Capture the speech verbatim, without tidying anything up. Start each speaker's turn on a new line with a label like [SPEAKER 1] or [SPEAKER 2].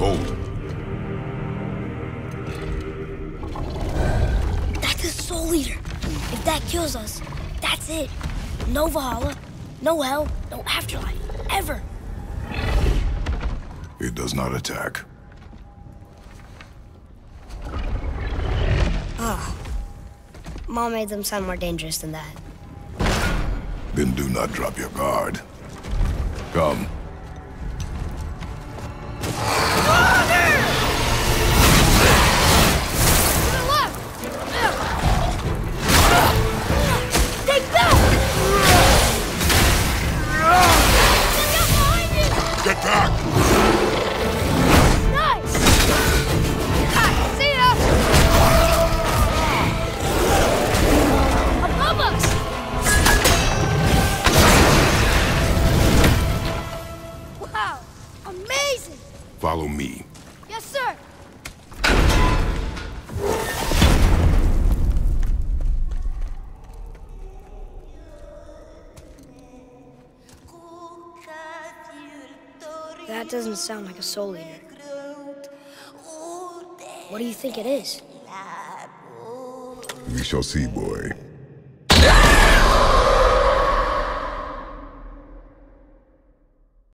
[SPEAKER 1] Hold.
[SPEAKER 2] That's the Soul Eater. If that kills us, that's it. No Valhalla, no hell, no afterlife, ever.
[SPEAKER 1] It does not attack.
[SPEAKER 2] Ah. Mom made them sound more dangerous than that.
[SPEAKER 1] Then do not drop your guard. Come. Get back!
[SPEAKER 2] Nice! Ah, see ya! Above us! Wow! Amazing!
[SPEAKER 1] Follow me.
[SPEAKER 2] Yes, sir! That doesn't sound like a Soul Eater. What do you think it is?
[SPEAKER 1] We shall see, boy.